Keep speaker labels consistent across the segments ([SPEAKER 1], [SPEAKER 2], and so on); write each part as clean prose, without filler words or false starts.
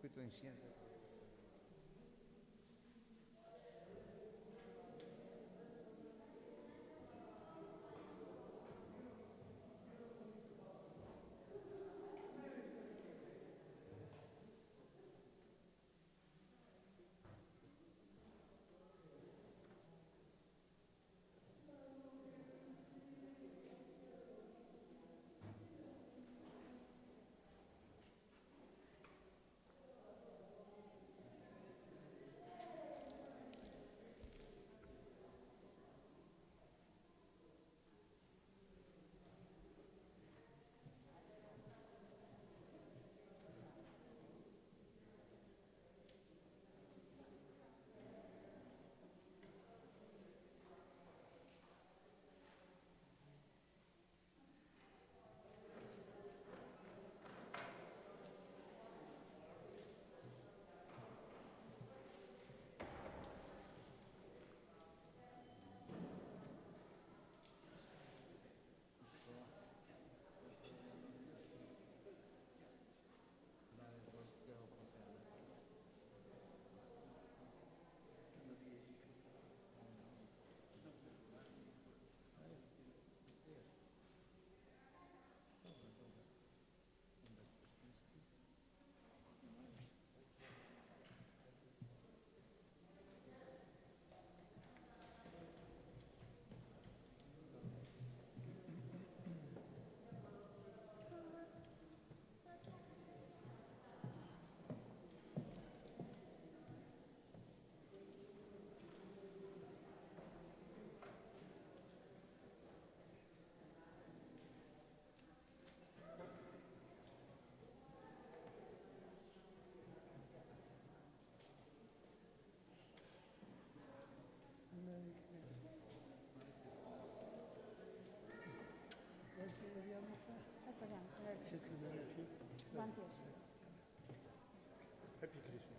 [SPEAKER 1] poquito de incienso.
[SPEAKER 2] Happy Christmas.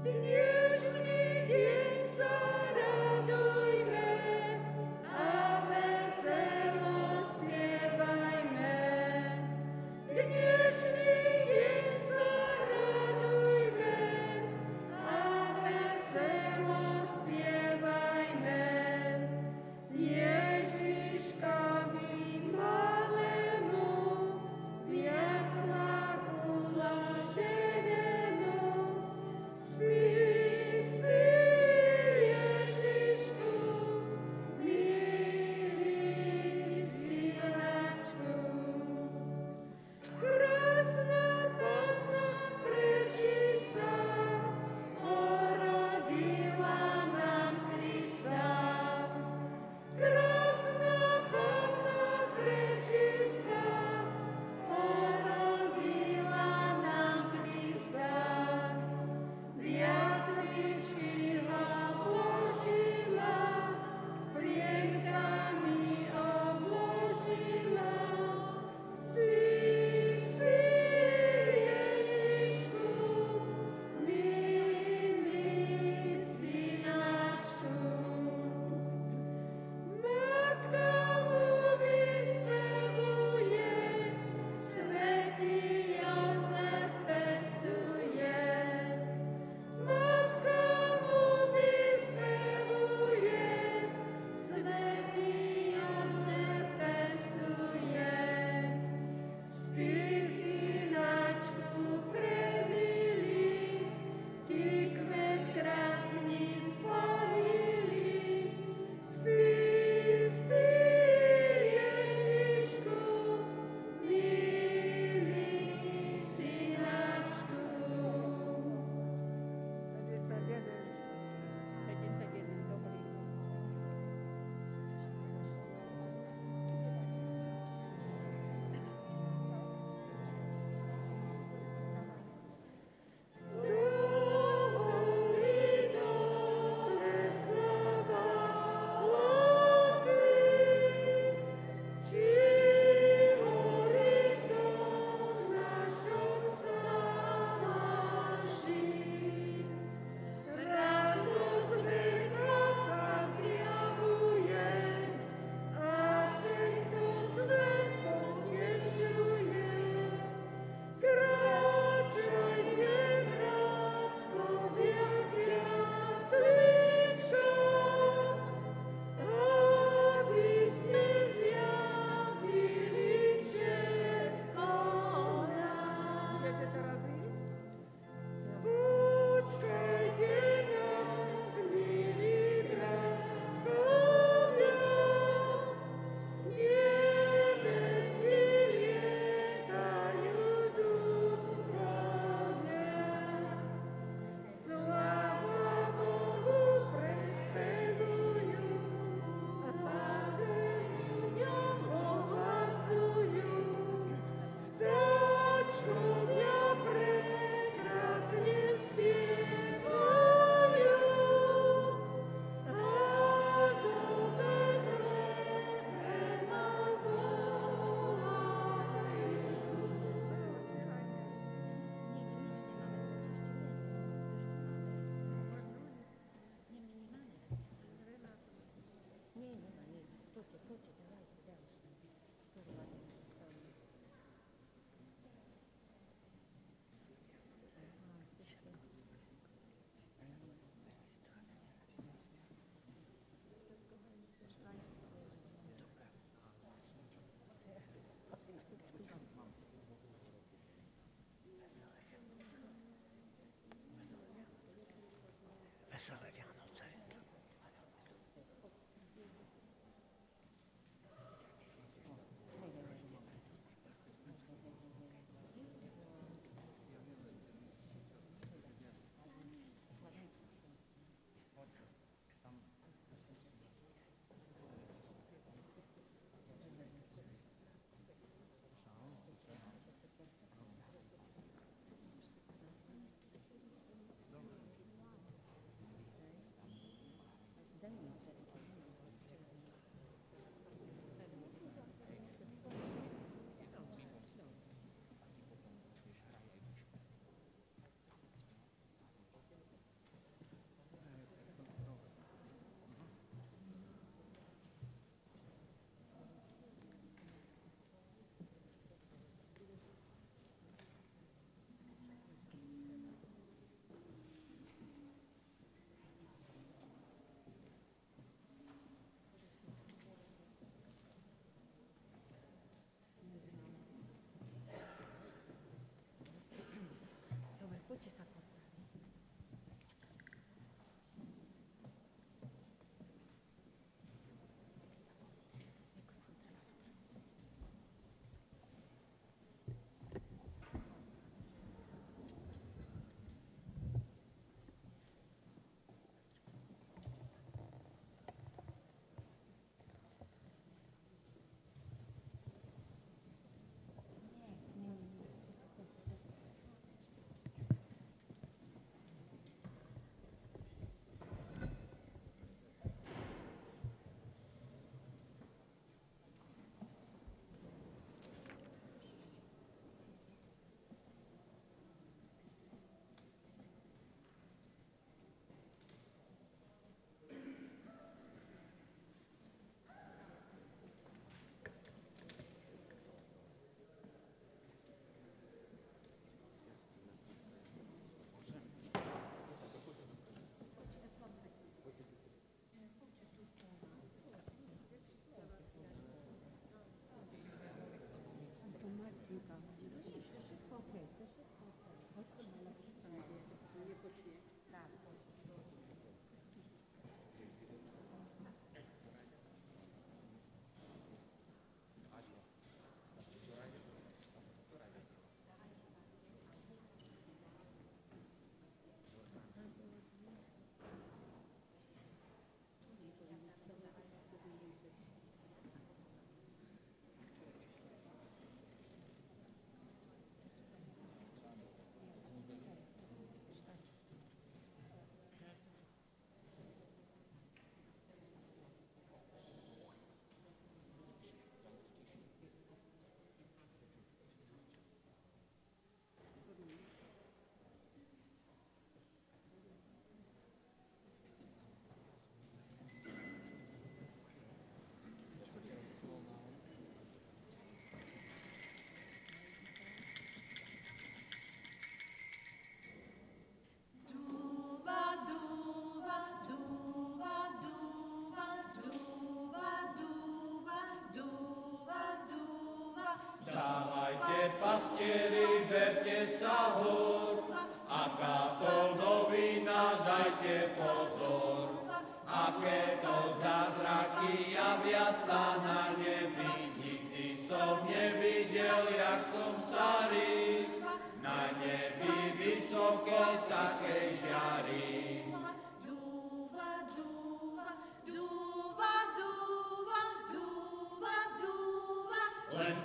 [SPEAKER 1] Dnešný deň sa radujme a veselo spievajme. Dnešný deň sa radujme a veselo spievajme. Ježiškovi malému viac uloženému.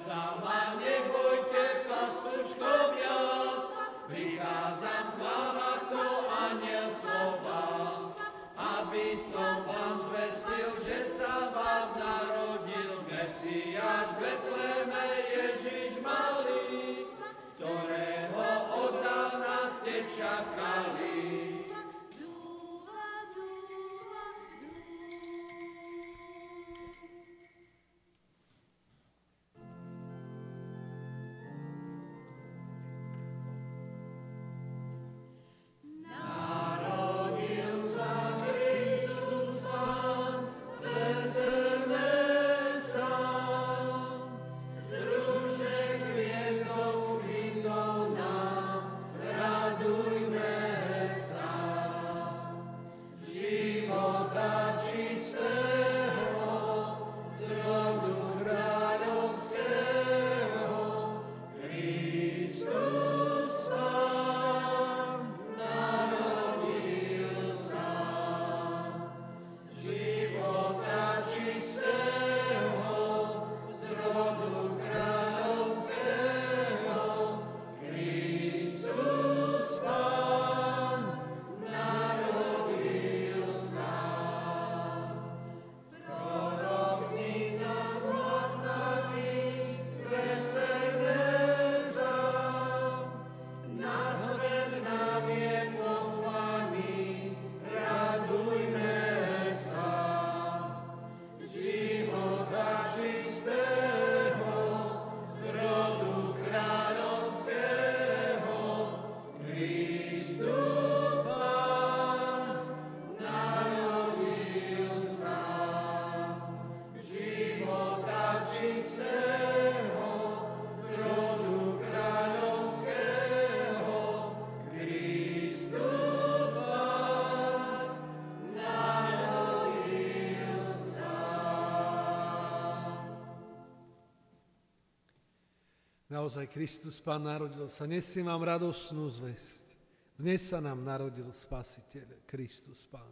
[SPEAKER 2] Naozaj Kristus Pán narodil sa. Nesiem vám radosnú zvesť. Dnes sa nám narodil Spasiteľ, Kristus Pán.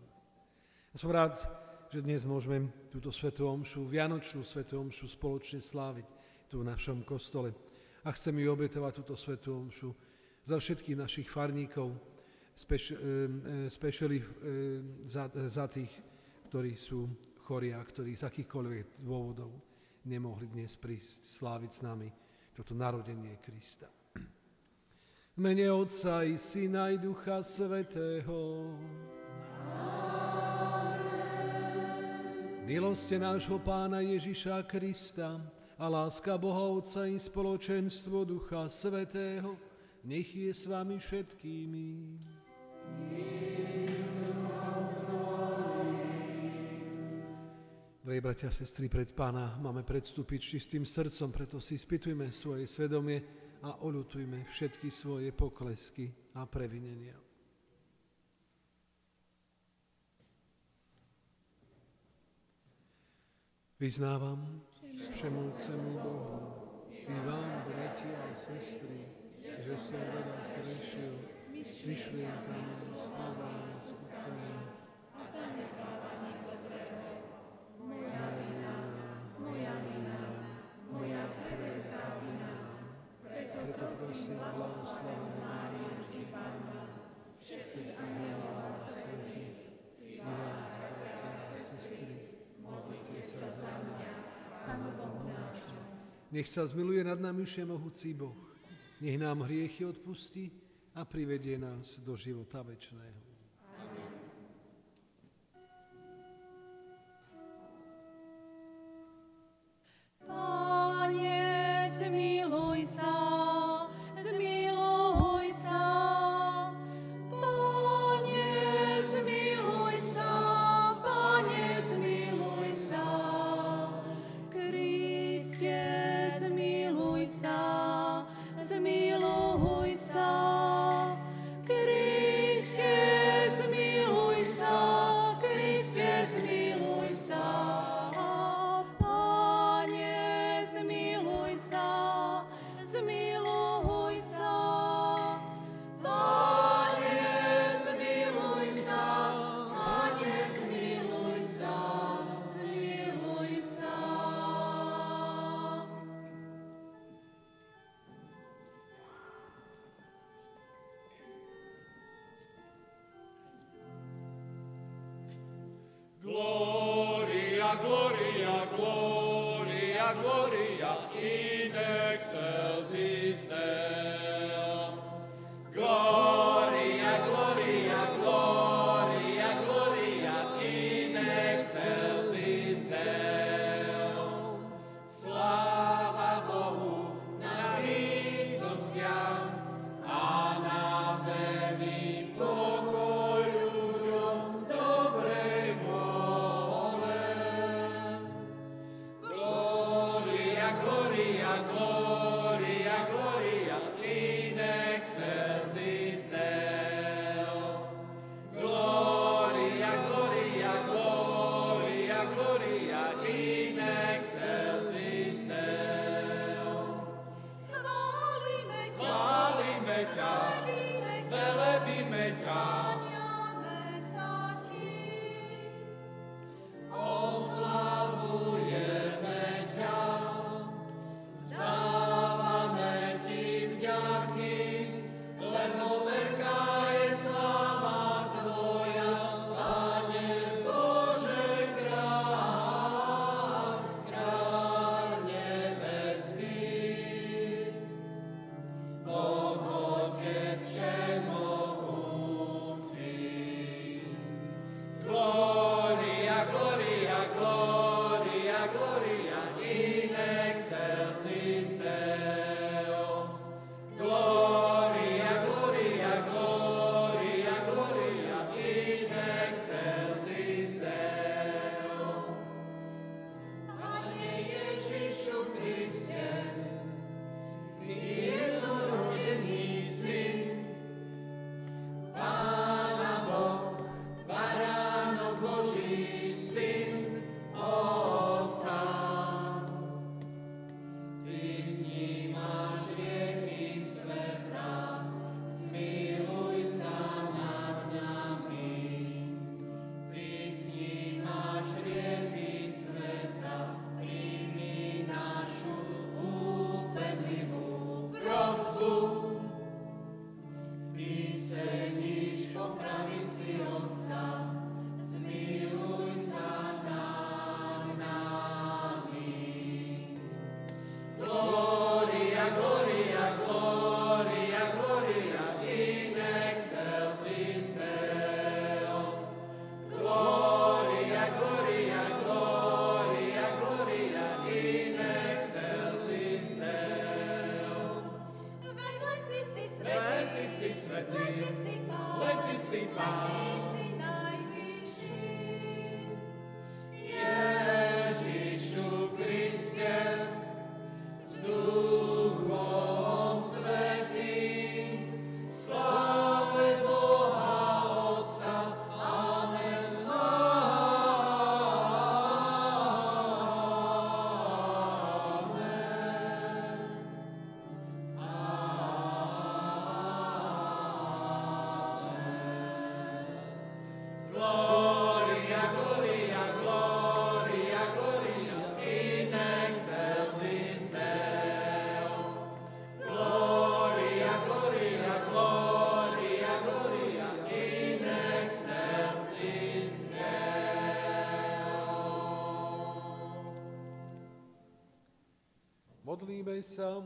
[SPEAKER 2] Ja som rád, že dnes môžeme túto svätú omšu, vianočnú svätú omšu spoločne sláviť tu v našom kostole. A chcem ju obetovať túto svätú omšu za všetkých našich farníkov, specially za tých, ktorí sú chorí a ktorí z akýchkoľvek dôvodov nemohli dnes prísť sláviť s nami toto narodenie Krista. V mene Otca i Syna i Ducha Svätého. Miloste nášho Pána Ježiša Krista a láska Boha Otca i spoločenstvo Ducha Svätého nech je s vami všetkými. Drahí bratia a sestry, pred Pána máme predstúpiť čistým srdcom, preto si spýtujme svoje svedomie a oľutujme všetky svoje poklesky a previnenia. Vyznávam všemúcemu Bohu i vám, bratia a sestry, že som veľa zrešil myšlienkami, slovami, skutkami a zanedbávaním dobrého. Moja vina, moja veľká vina. Preto prosím blahoslavenú Máriu, vždy Panna, všetkých anielov a svätých, i vás, bratia a sestry, modlite sa za mňa, Pánu Bohu nášmu. Nech sa zmiluje nad nami všemohúci Boh, nech nám hriechy odpustí a privedie nás do života večného.
[SPEAKER 1] Pane, zmiluj sa, zmiluj sa. Pane, zmiluj sa, Pane, zmiluj sa. Kriste, zmiluj sa, zmiluj sa. Kriste, po pravici Otca, zmiluj sa nad nami. Gloria, gloria, gloria, gloria, in excelsis Deo. Gloria, gloria, gloria, gloria, in excelsis Deo. Veď len Ty si svätý, len Ty si Pán, len Ty si najvyšší. Ježišu Kriste, s Duchom Svätým, sláve Boha Otca. Amen. Gloria, gloria, gloria, gloria, in excelsis Deo. Gloria, gloria, gloria, gloria, in excelsis Deo.
[SPEAKER 2] Modlíme sa.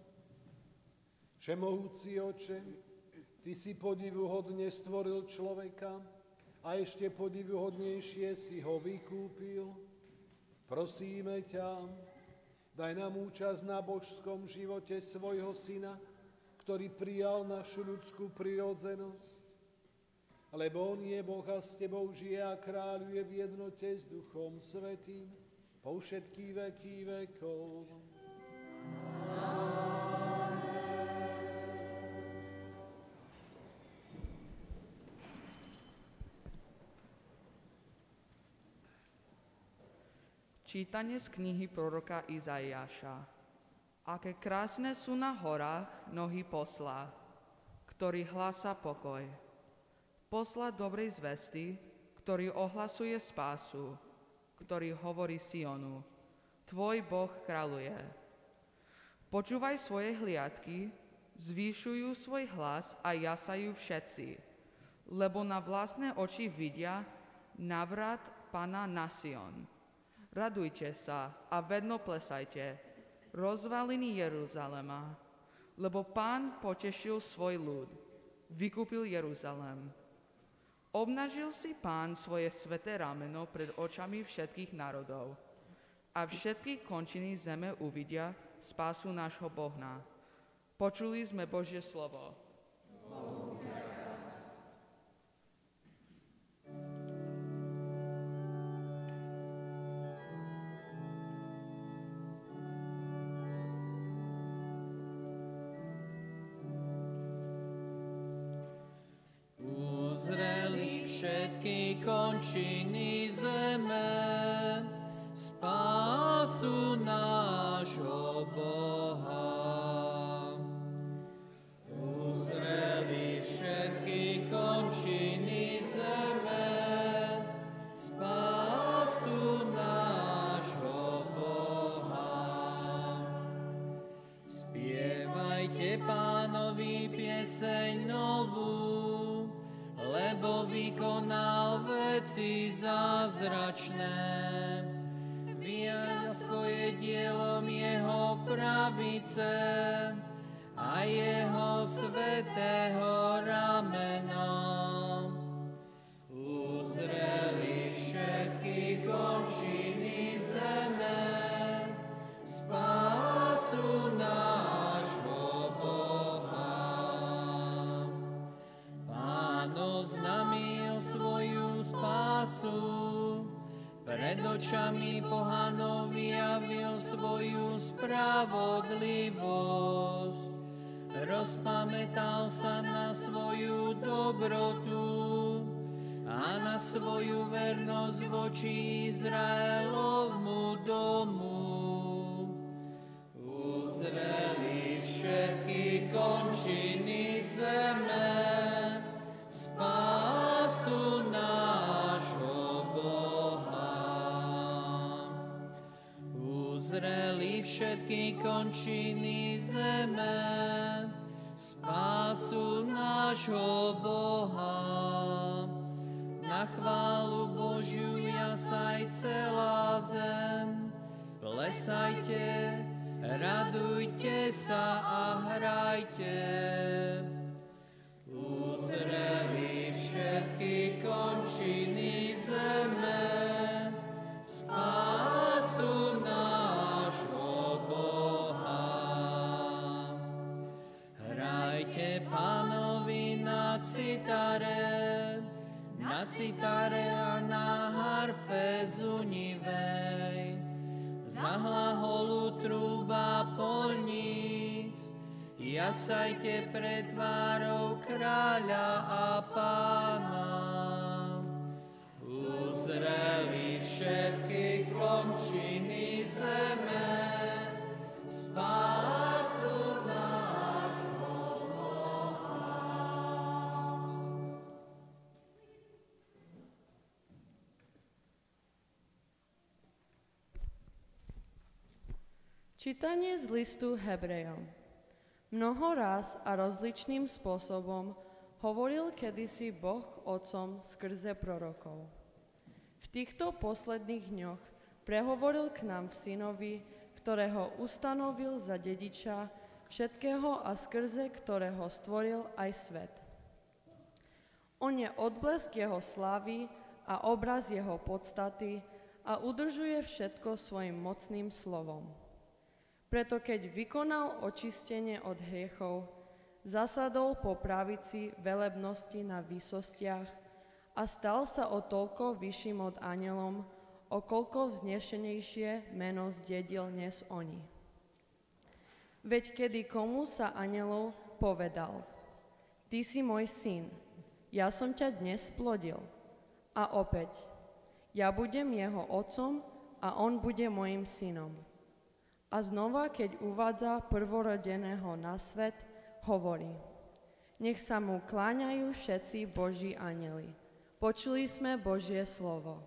[SPEAKER 2] Všemohúci Oče, Ty si podivuhodne stvoril človeka a ešte podivuhodnejšie si ho vykúpil. Prosíme ťa, daj nám účasť na božskom živote svojho Syna, ktorý prijal našu ľudskú prirodzenosť. Lebo On je Boh a s Tebou žije a kráľuje v jednote s Duchom Svätým po všetky veky vekov.
[SPEAKER 3] Čítanie z knihy proroka Izaiáša. Aké krásne sú na horách nohy posla, ktorý hlása pokoj. Posla dobrej zvesti, ktorý ohlasuje spásu, ktorý hovorí Sionu. Tvoj Boh kráľuje. Počúvaj svoje hliadky, zvýšujú svoj hlas a jasajú všetci, lebo na vlastné oči vidia návrat Pána na Sion. Radujte sa a vedno plesajte, rozvaliny Jeruzalema, lebo Pán potešil svoj ľud, vykúpil Jeruzalem. Obnažil si Pán svoje sväté rameno pred očami všetkých národov a všetky končiny zeme uvidia spásu nášho Boha. Počuli sme Božie slovo.
[SPEAKER 1] Uzreli všetky končiny zeme, spásu nášho Boha. Uzreli všetky končiny zeme, spásu nášho Boha. Spievajte Pánovi pieseň novú, lebo vykonal veci zázračné. Vyjadril svoje dielom jeho pravice a jeho svätého ramena. Uzreli všetky končiny zeme, spásu nášho Boha. Pán oznámil svoju spásu, pred očami pohanov vyjavil svoju spravodlivosť. Rozpamätal sa na svoju dobrotu a na svoju vernosť voči Izraelovmu domu. Uzreli všetky končiny zeme, spásu nášho Boha. Uzreli všetky končiny zeme, spásu nášho nášho Boha. Na chválu Božiu jasaj celá zem, plesajte, radujte sa a hrajte. Uzreli všetky končiny zeme, spásu nášho Boha. Hrajte Pánovi na citare a na harfe zunivej, za hlaholu trúba polníc, jasajte pred tvárou kráľa a Pána. Uzreli všetky končiny zeme, spásu nášho Boha.
[SPEAKER 4] Čítanie z listu Hebrejom. Mnoho ráz a rozličným spôsobom hovoril kedysi Boh otcom skrze prorokov. V týchto posledných dňoch prehovoril k nám v synovi, ktorého ustanovil za dediča všetkého a skrze ktorého stvoril aj svet. On je odblesk jeho slávy a obraz jeho podstaty a udržuje všetko svojim mocným slovom. Preto keď vykonal očistenie od hriechov, zasadol po pravici velebnosti na výsostiach a stal sa o toľko vyšším od anjelom, o koľko vznešenejšie meno zdedil než oni. Veď kedy komu sa anjelov povedal: Ty si môj syn, ja som ťa dnes splodil. A opäť, ja budem jeho otcom a on bude mojim synom. A znova, keď uvádza prvorodeného na svet, hovorí: Nech sa mu kláňajú všetci Boží anjeli. Počuli sme Božie slovo.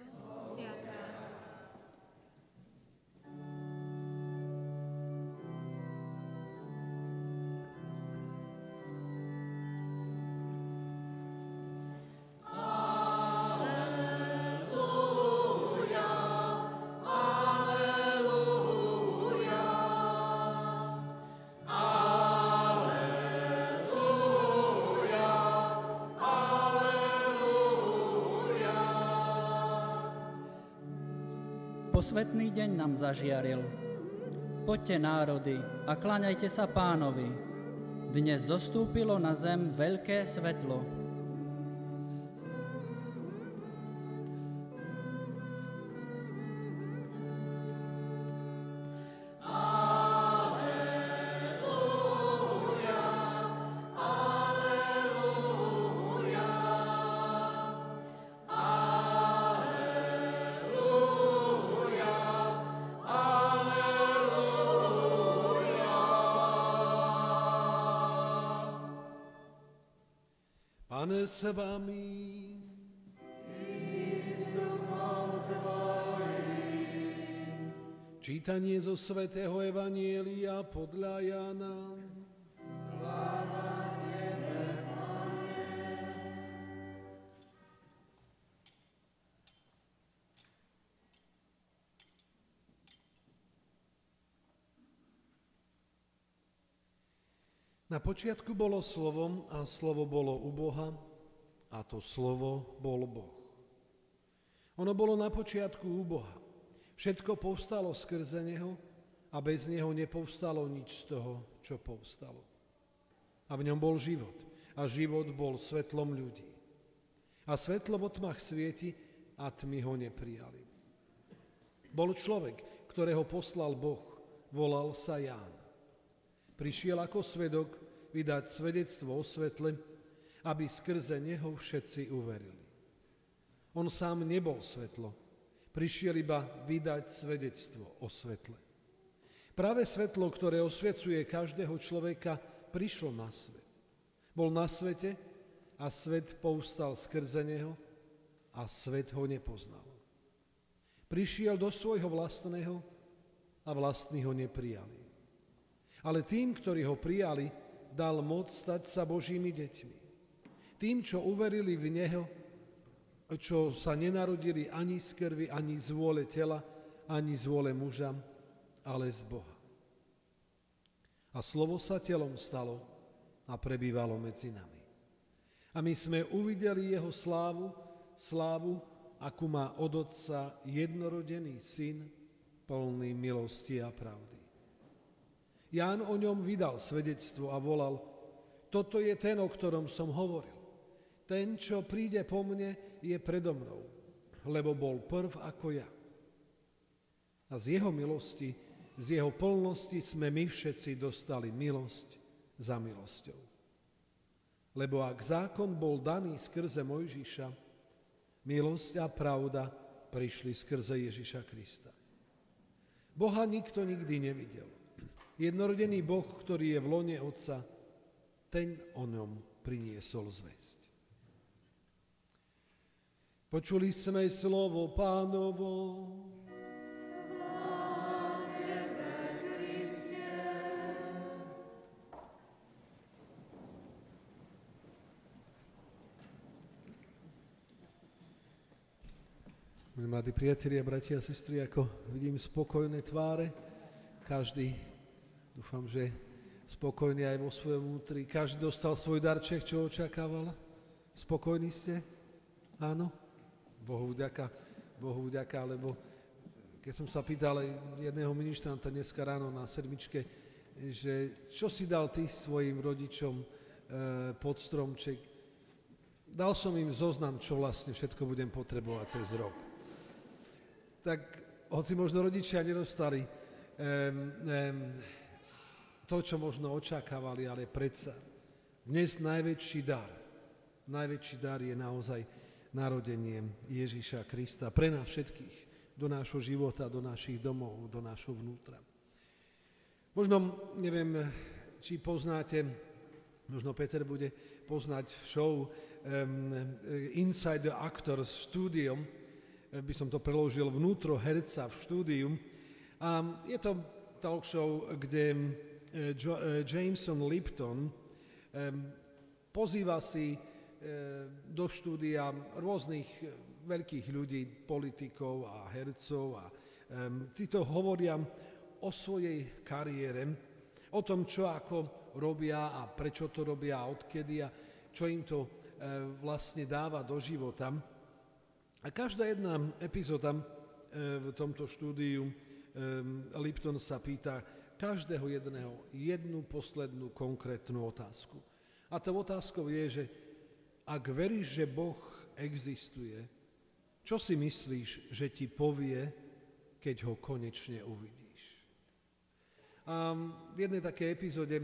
[SPEAKER 5] Posvetný deň nám zažiaril. Poďte národy a kláňajte sa Pánovi. Dnes zostúpilo na zem veľké svetlo.
[SPEAKER 2] Pane s vami. Čítanie zo svätého Evanjelia podľa Jána.
[SPEAKER 1] Sláva Tebe, Pane.
[SPEAKER 2] Na počiatku bolo slovo a slovo bolo u Boha a to slovo bol Boh. Ono bolo na počiatku u Boha. Všetko povstalo skrze neho a bez neho nepovstalo nič z toho, čo povstalo. A v ňom bol život a život bol svetlom ľudí. A svetlo vo tmách svieti a tmy ho neprijali. Bol človek, ktorého poslal Boh, volal sa Ján. Prišiel ako svedok vydať svedectvo o svetle, aby skrze neho všetci uverili. On sám nebol svetlo, prišiel iba vydať svedectvo o svetle. Práve svetlo, ktoré osvecuje každého človeka, prišlo na svet. Bol na svete a svet povstal skrze neho a svet ho nepoznal. Prišiel do svojho vlastného a vlastní ho neprijali. Ale tým, ktorí ho prijali, dal moc stať sa Božími deťmi. Tým, čo uverili v Neho, čo sa nenarodili ani z krvi, ani z vôle tela, ani z vôle muža, ale z Boha. A slovo sa telom stalo a prebývalo medzi nami. A my sme uvideli jeho slávu, akú má od Otca jednorodený syn, plný milosti a pravdy. Ján o ňom vydal svedectvo a volal: toto je ten, o ktorom som hovoril. Ten, čo príde po mne, je predo mnou, lebo bol prv ako ja. A z jeho milosti, z jeho plnosti sme my všetci dostali milosť za milosťou. Lebo ak zákon bol daný skrze Mojžiša, milosť a pravda prišli skrze Ježiša Krista. Boha nikto nikdy nevidel. Jednorodený Boh, ktorý je v lone Otca, ten o ňom priniesol zvesť. Počuli sme slovo Pánovo. Mladí priatelia, bratia a sestry, ako vidím spokojné tváre, každý, dúfam, že spokojný aj vo svojom vnútri, každý dostal svoj darček, čo očakával. Spokojní ste? Áno? Bohu vďaka, lebo keď som sa pýtal jedného ministranta dneska ráno na sedmičke, že čo si dal ty svojim rodičom pod stromček, dal som im zoznam, čo vlastne všetko budem potrebovať cez rok. Tak hoci možno rodičia nedostali to, čo možno očakávali, ale predsa dnes najväčší dar je naozaj narodenie Ježiša Krista pre nás všetkých, do nášho života, do našich domov, do nášho vnútra. Možno, neviem, či poznáte, možno Peter bude poznať show Inside the Actors štúdium, by som to preložil vnútro herca v štúdiu. A je to talk show, kde Jameson Lipton pozýva si do štúdia rôznych veľkých ľudí, politikov a hercov a títo hovoria o svojej kariére, o tom, čo ako robia a prečo to robia a odkedy a čo im to vlastne dáva do života. A každá jedna epizóda v tomto štúdiu Lipton sa pýta každého jednu poslednú konkrétnu otázku. A tou otázkou je, že ak veríš, že Boh existuje, čo si myslíš, že ti povie, keď ho konečne uvidíš? A v jednej takej epizóde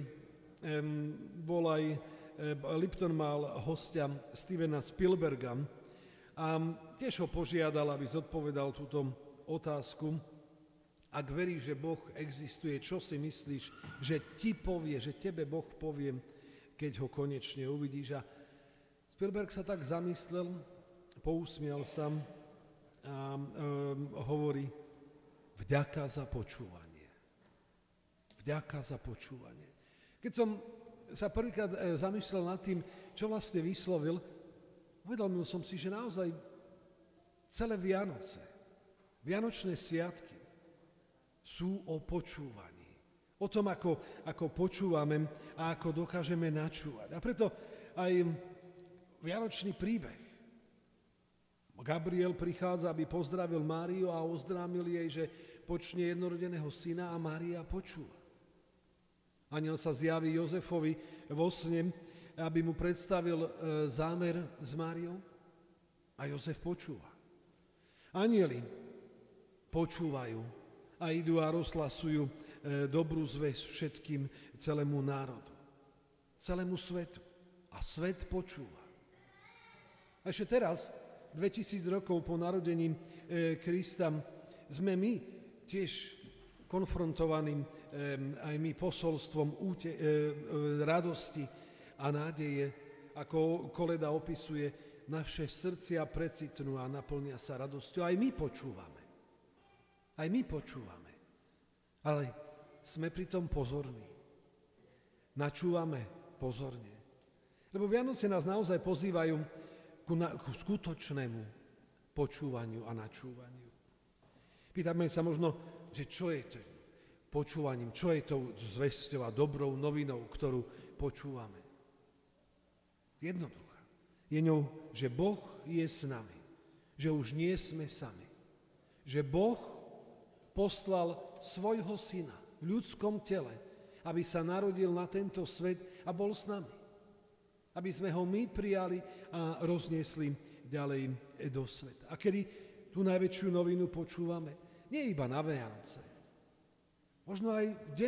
[SPEAKER 2] bol aj, Lipton mal hostia Stevena Spielberga a tiež ho požiadal, aby zodpovedal túto otázku. Ak veríš, že Boh existuje, čo si myslíš, že ti povie, že tebe Boh povie, keď ho konečne uvidíš? A Spielberg sa tak zamyslel, pousmial sa a hovorí: vďaka za počúvanie. Vďaka za počúvanie. Keď som sa prvýkrát zamyslel nad tým, čo vlastne vyslovil, uvedomil som si, že naozaj celé Vianoce, Vianočné sviatky sú o počúvaní. O tom, ako počúvame a ako dokážeme načúvať. A preto aj Vianočný príbeh. Gabriel prichádza, aby pozdravil Máriu a oznámil jej, že počne jednorodeného syna a Mária počúva. Anjel sa zjaví Jozefovi vo sne, aby mu predstavil zámer s Máriou a Jozef počúva. Anjeli počúvajú a idú a rozhlasujú dobrú zvesť všetkým, celému národu, celému svetu. A svet počúva. A ešte teraz, 2000 rokov po narodení Krista, sme my tiež konfrontovaní aj my posolstvom radosti a nádeje, ako koleda opisuje, naše srdcia precitnú a naplnia sa radosťou. Aj my počúvame. Aj my počúvame. Ale sme pritom pozorní. Načúvame pozorne. Lebo Vianoce nás naozaj pozývajú ku skutočnému počúvaniu a načúvaniu. Pýtame sa možno, že čo je to počúvaním, čo je tou zvesťou a dobrou novinou, ktorú počúvame. Jednoduchá. Je ňou, že Boh je s nami, že už nie sme sami, že Boh poslal svojho syna v ľudskom tele, aby sa narodil na tento svet a bol s nami. Aby sme ho my prijali a rozniesli ďalej do sveta. A kedy tú najväčšiu novinu počúvame? Nie iba na Vianoce. Možno aj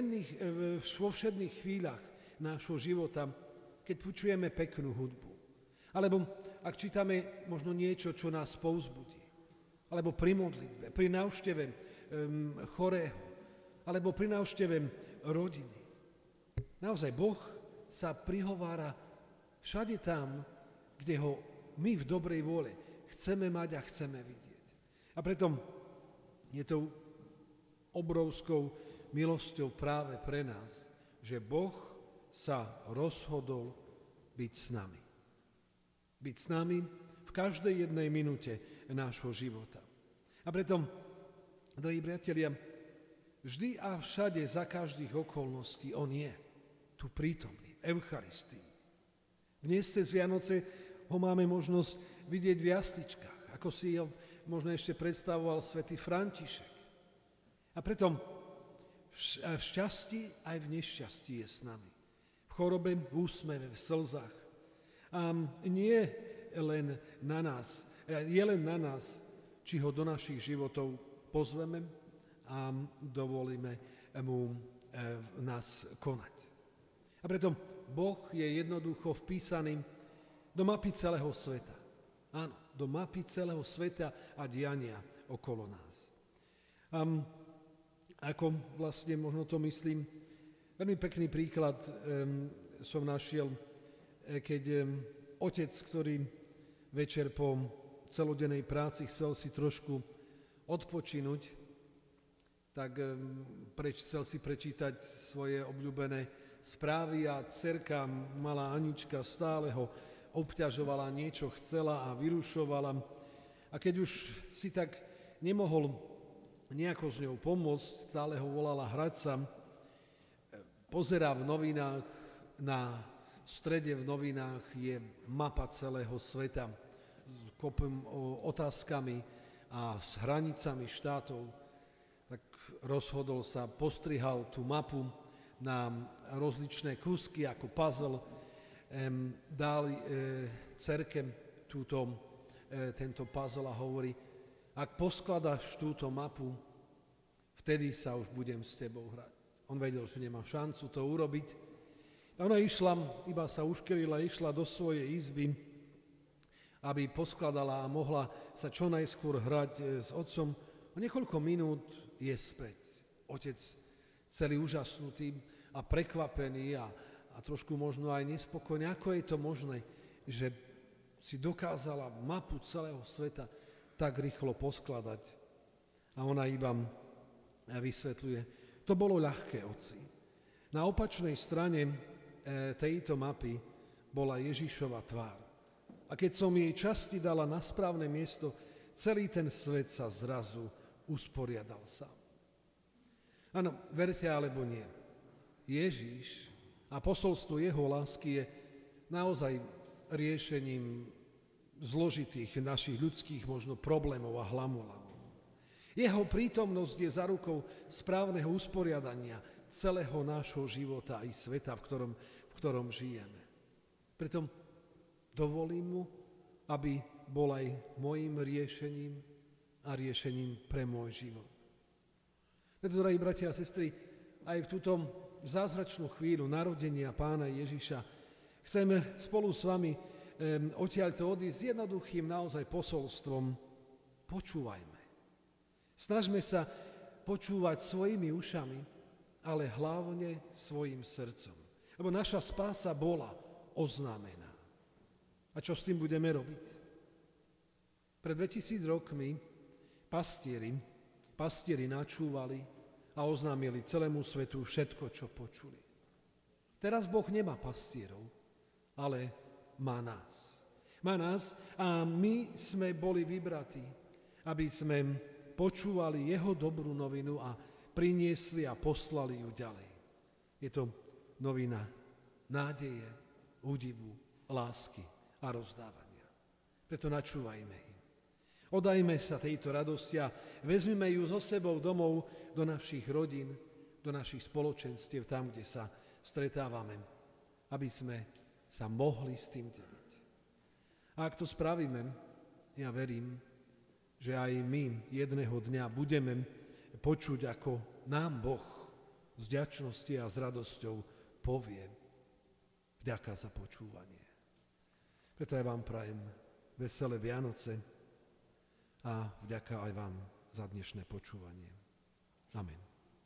[SPEAKER 2] vo všedných chvíľach nášho života, keď počujeme peknú hudbu. Alebo ak čítame možno niečo, čo nás povzbudí. Alebo pri modlitbe, pri návšteve chorého. Alebo pri návšteve rodiny. Naozaj Boh sa prihovára všade tam, kde ho my v dobrej vôle chceme mať a chceme vidieť. A preto je to obrovskou milosťou práve pre nás, že Boh sa rozhodol byť s nami. Byť s nami v každej jednej minúte nášho života. A preto, drahí priatelia, vždy a všade za každých okolností on je tu prítomný, v Eucharistii. Dnes cez Vianoce ho máme možnosť vidieť v jasličkách, ako si ho možno ešte predstavoval svätý František. A preto v šťastí aj v nešťastí je s nami. V chorobe, v úsmeve, v slzách. A nie len na nás, je len na nás, či ho do našich životov pozveme a dovolíme mu nás konať. A preto Boh je jednoducho vpísaný do mapy celého sveta. Áno, do mapy celého sveta a diania okolo nás. Ako vlastne možno to myslím, veľmi pekný príklad som našiel, keď otec, ktorý večer po celodennej práci chcel si trošku odpočinúť, tak chcel si prečítať svoje obľúbené správy a dcerka, malá Anička, stále ho obťažovala, niečo chcela a vyrušovala. A keď už si tak nemohol nejako s ňou pomôcť, stále ho volala hrať sa, pozerá v novinách, na strede v novinách je mapa celého sveta s kopom otázkami a s hranicami štátov, tak rozhodol sa, postrihal tú mapu na rozličné kúsky ako puzzle, dal dcerke tento puzzle a hovorí, ak poskladaš túto mapu, vtedy sa už budem s tebou hrať. On vedel, že nemá šancu to urobiť. A ona išla, iba sa uškerila, išla do svojej izby, aby poskladala a mohla sa čo najskôr hrať s otcom. O niekoľko minút je späť. Otec celý úžasnutý a prekvapený a trošku možno aj nespokojný. Ako je to možné, že si dokázala mapu celého sveta tak rýchlo poskladať? A ona iba vysvetľuje. To bolo ľahké, otci. Na opačnej strane tejto mapy bola Ježišova tvár. A keď som jej časti dala na správne miesto, celý ten svet sa zrazu usporiadal sám. Áno, verte alebo nie. Ježiš a posolstvo jeho lásky je naozaj riešením zložitých našich ľudských možno problémov a hlamulov. Jeho prítomnosť je zárukou správneho usporiadania celého nášho života i sveta, v ktorom žijeme. Preto dovolím mu, aby bol aj mojím riešením a riešením pre môj život. Preto, drahí bratia a sestry, aj v túto zázračnú chvíľu narodenia Pána Ježiša chceme spolu s vami odtiaľto odísť s jednoduchým naozaj posolstvom. Počúvajme. Snažme sa počúvať svojimi ušami, ale hlavne svojim srdcom. Lebo naša spása bola oznámená. A čo s tým budeme robiť? Pred 2000 rokmi pastieri načúvali a oznámili celému svetu všetko, čo počuli. Teraz Boh nemá pastierov, ale má nás. Má nás a my sme boli vybratí, aby sme počúvali jeho dobrú novinu a priniesli a poslali ju ďalej. Je to novina nádeje, údivu, lásky a rozdávania. Preto načúvajme im. Oddajme sa tejto radosti a vezmime ju so sebou domov do našich rodín, do našich spoločenstiev, tam, kde sa stretávame, aby sme sa mohli s tým deliť. A ak to spravíme, ja verím, že aj my jedného dňa budeme počuť, ako nám Boh z vďačnosti a s radosťou povie vďaka za počúvanie. Preto aj vám prajem veselé Vianoce a vďaka aj vám za dnešné počúvanie. Amen.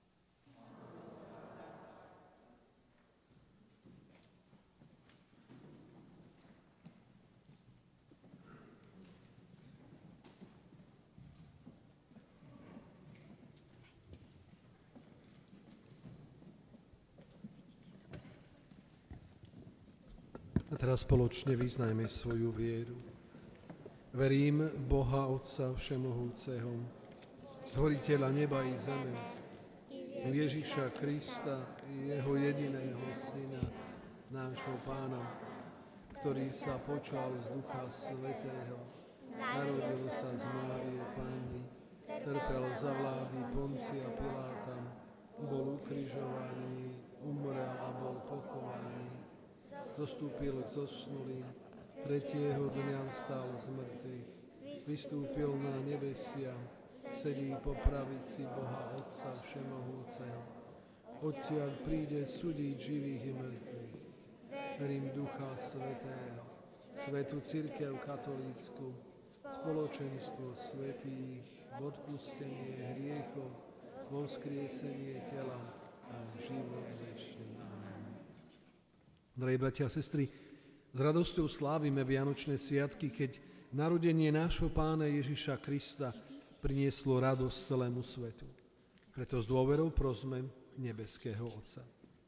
[SPEAKER 2] A teraz spoločne vyznajme svoju vieru. Verím v Boha Otca Všemohúceho, Stvoriteľa neba i zeme, v Ježiša Krista, jeho jediného Syna, nášho Pána, ktorý sa počal z Ducha Svätého, narodil sa z Márie Panny, trpel za vlády Poncia Piláta, bol ukrižovaný, umrel a bol pochovaný, zostúpil k zosnulým, tretieho dňa vstal z mŕtvych, vystúpil na nebesia, sedí po pravici Boha Otca Všemohúceho. Odtiaľ príde súdiť živých i mŕtvych. Verím Ducha Svätého, svätú cirkev katolícku, spoločenstvo svätých, odpustenie hriechov, voskriesenie tela a život večný. Drahí bratia a sestry, s radosťou slávime Vianočné sviatky, keď narodenie nášho Pána Ježiša Krista prinieslo radosť celému svetu. Preto s dôverou prosme nebeského Otca.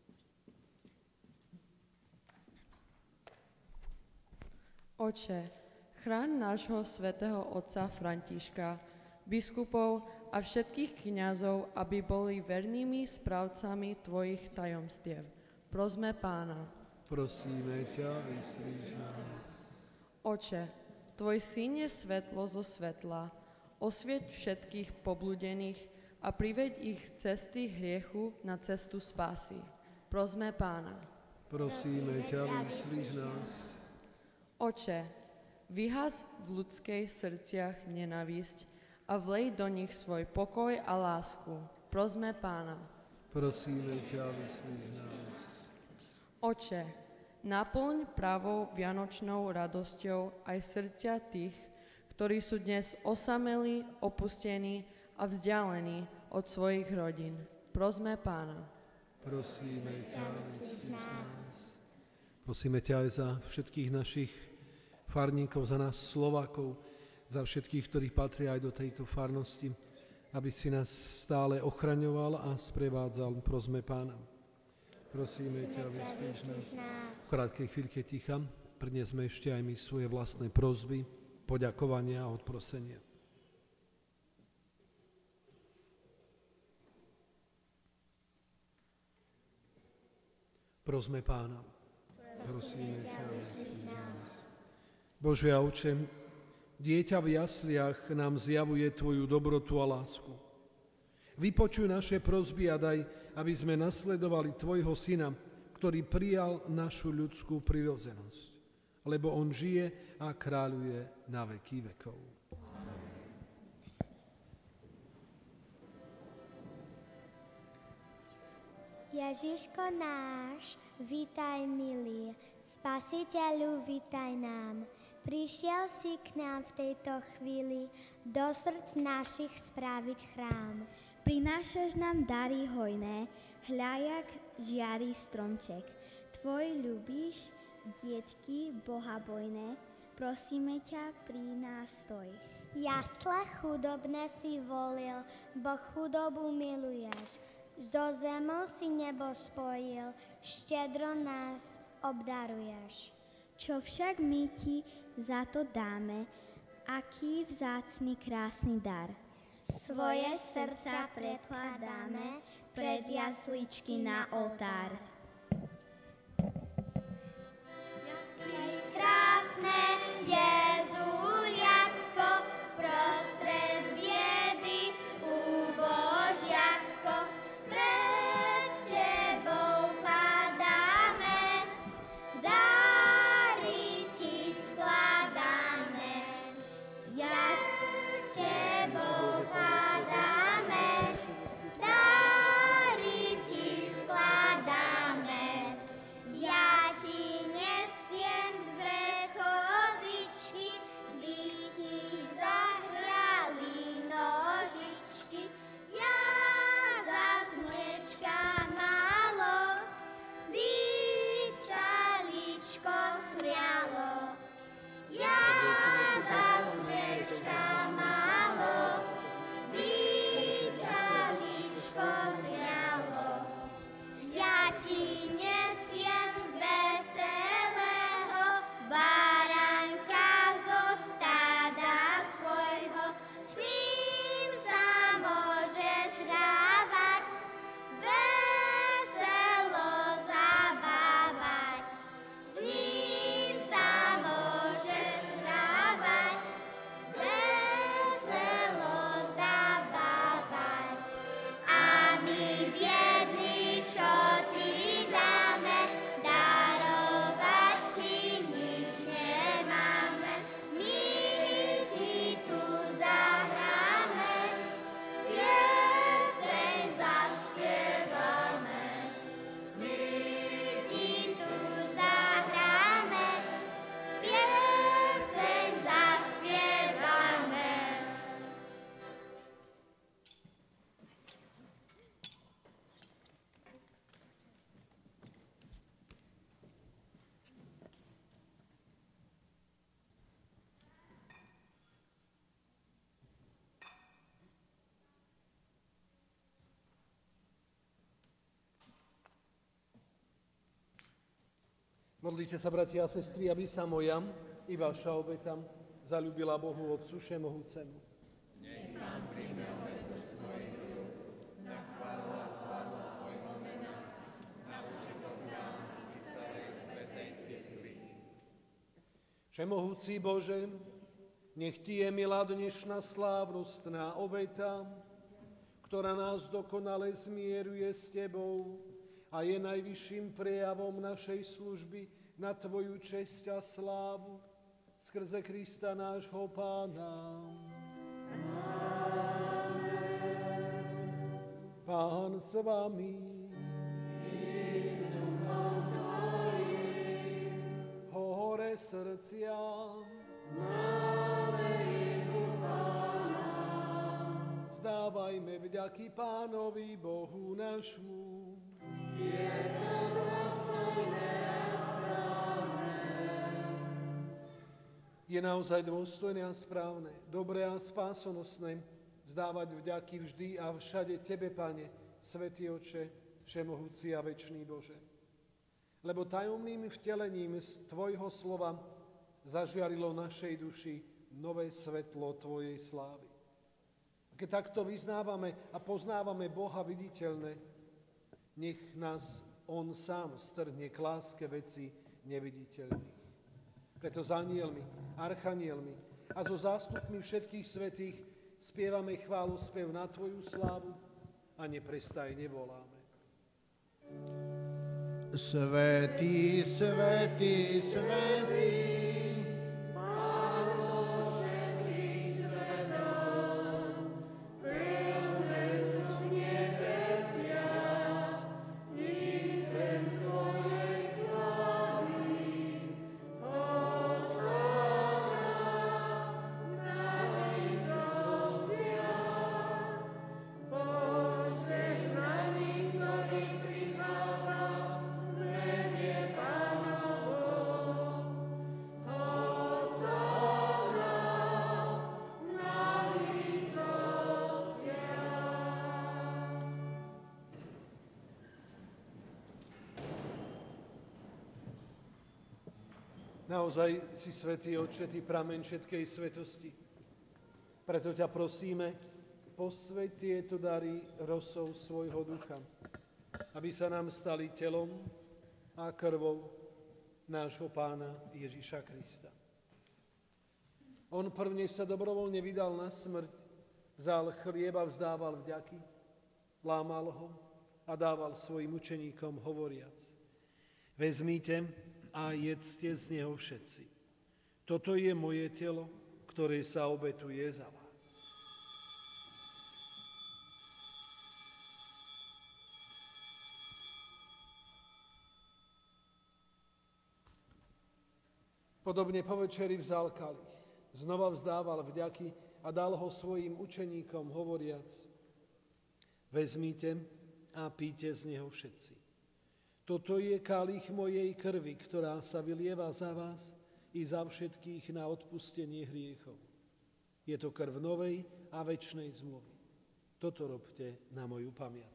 [SPEAKER 4] Oče, chráň nášho svätého otca Františka, biskupov a všetkých kňazov, aby boli vernými správcami tvojich tajomstiev. Prosme Pána.
[SPEAKER 2] Prosíme ťa, vyslíš nás.
[SPEAKER 4] Oče, tvoj syn je svetlo zo svetla, osvieť všetkých pobludených a priveď ich z cesty hriechu na cestu spásy. Prosme Pána.
[SPEAKER 2] Prosíme ťa, vyslíš nás.
[SPEAKER 4] Oče, vyhas v ľudskej srdciach nenávisť a vlej do nich svoj pokoj a lásku. Prosme Pána.
[SPEAKER 2] Prosíme ťa, vyslíš nás.
[SPEAKER 4] Oče, naplň pravou vianočnou radosťou aj srdcia tých, ktorí sú dnes osamelí, opustení a vzdialení od svojich rodín. Prosme Pána.
[SPEAKER 2] Prosíme ťa, vyslíš nás. Prosíme ťa aj za všetkých našich farníkov, za nás Slovákov, za všetkých, ktorí patria aj do tejto farnosti, aby si nás stále ochraňoval a sprevádzal. Prosme Pána. Prosíme ťa, vyslíš nás. V krátkej chvíľke ticha prinesme ešte aj my svoje vlastné prosby, poďakovania a odprosenia. Prosme Pána. Prosíme ťa, vyslíš nás. Bože a Oče, dieťa v jasliach nám zjavuje tvoju dobrotu a lásku. Vypočuj naše prosby a daj, aby sme nasledovali tvojho Syna, ktorý prijal našu ľudskú prirodzenosť, lebo on žije a kráľuje na veky vekov.
[SPEAKER 6] Ježiško náš, vitaj milý, Spasiteľu, vitaj nám. Prišiel si k nám v tejto chvíli do srdc našich správiť chrám.
[SPEAKER 7] Prinášaš nám dary hojné, hľa jak žiari stromček. Tvoj ľubíš, dietky bohabojné, prosíme ťa, pri nás stoj.
[SPEAKER 6] Jasle chudobné si volil, bo chudobu miluješ. So zemou si nebo spojil, štedro nás obdaruješ.
[SPEAKER 7] Čo však my ti za to dáme? Aký vzácny krásny dar.
[SPEAKER 6] Svoje srdca prekladáme pred jasličky na oltár. Krásne Jezuliatko, prostred biedy úbožiatko, pred tebou padáme, dáry ti skladáme. Ja tebou padáme, dáry ti skladáme. Ja ti nesiem dve kozičky, by ti zahriali nožičky. Ja zas mliečka málo, by saličko smialo. Ja zas mliečka málo, by saličko smialo. Ja ti nesiem veselého baránka zo stáda svojho, s ním sa môžeš hrávať, veselo zabávať. S ním sa môžeš hrávať, veselo zabávať. A my biední, čo ti dáme, darovať ti nič nemáme. My ti tu zahráme, pieseň zaspievame. My ti tu zahráme, pieseň zaspievame.
[SPEAKER 2] Modlite sa, bratia a sestry, aby sa moja i vaša obeta zaľúbila Bohu Otcu Všemohúcemu. Všemohúci Bože, nech ti je milá dnešná slávnostná obeta, ktorá nás dokonale zmieruje s tebou a je najvyšším prejavom našej služby na tvoju česť a slávu skrze Krista nášho Pána. Pán s vami. Hore srdcia. Vzdávajme vďaky Pánovi Bohu našmu. Je naozaj dôstojné a správne, dobré a spásonosné vzdávať vďaky vždy a všade Tebe, Pane, Svätý Otče, Všemohúci a večný Bože. Lebo tajomným vtelením z Tvojho slova zažiarilo našej duši nové svetlo Tvojej slávy. Keď takto vyznávame a poznávame Boha viditeľné, nech nás On sám strhne k láske veci neviditeľných. Preto s anielmi, archanielmi a so zástupmi všetkých svätých spievame chválospev na Tvoju slávu a neprestajne voláme.
[SPEAKER 8] Svätý, svätý, svätý,
[SPEAKER 2] Naozaj si svätý Otče, ty prameň všetkej svetosti. Preto ťa prosíme, posväť tieto dary rosou svojho ducha, aby sa nám stali telom a krvou nášho Pána Ježiša Krista. On prvne sa dobrovoľne vydal na smrť, vzal chlieb a vzdával vďaky, lámal ho a dával svojim učeníkom hovoriac: vezmite a jedzte z neho všetci. Toto je moje telo, ktoré sa obetuje za vás. Podobne po večeri vzal kalich, znova vzdával vďaky a dal ho svojim učeníkom hovoriac: vezmite a píte z neho všetci. Toto je kalich mojej krvi, ktorá sa vylieva za vás i za všetkých na odpustenie hriechov. Je to krv novej a večnej zmluvy. Toto robte na moju pamiatku.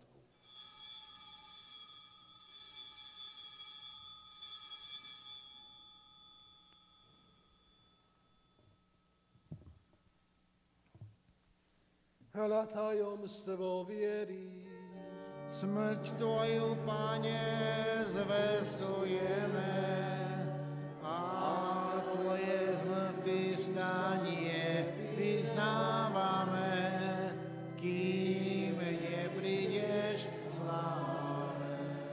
[SPEAKER 2] Hľa tajomstvo viery.
[SPEAKER 8] Smrť Tvoju, Pane, zvestujeme a Tvoje zmrtvý stanie vyznávame, kým neprídeš v sláve.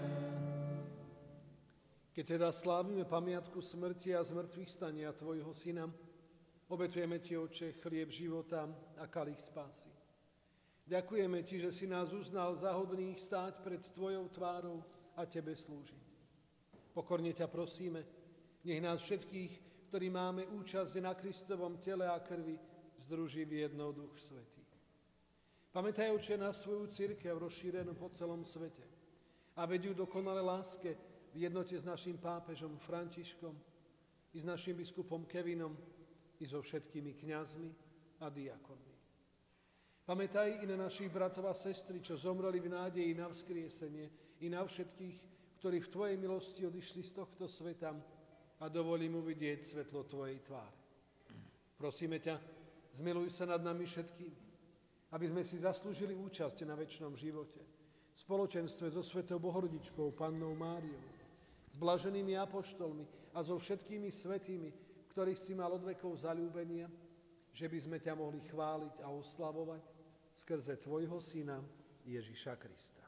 [SPEAKER 2] Keď teda slávime pamiatku smrti a zmrtvých stania Tvojho Syna, obetujeme Ti, Otče, chlieb života a kalich spásy. Ďakujeme Ti, že si nás uznal za hodných stáť pred Tvojou tvárou a Tebe slúžiť. Pokorne ťa prosíme, nech nás všetkých, ktorí máme účasť na Kristovom tele a krvi, združí v jedno Duch Svätý. Pamätaj, Otče, na svoju cirkev rozšírenú po celom svete a veď ju dokonale láske v jednote s našim pápežom Františkom i s našim biskupom Kevinom i so všetkými kňazmi a diakonmi. Pamätaj i na našich bratov a sestry, čo zomreli v nádeji na vzkriesenie, i na všetkých, ktorí v Tvojej milosti odišli z tohto sveta a dovolí mu vidieť svetlo Tvojej tváre. Prosíme ťa, zmiluj sa nad nami všetkými, aby sme si zaslúžili účasť na večnom živote, v spoločenstve so Svetou Bohorodičkou, Pannou Máriou, s blaženými apoštolmi a so všetkými svätými, ktorých si mal od vekov zaľúbenia, že by sme ťa mohli chváliť a oslavovať skrze Tvojho Syna Ježiša Krista.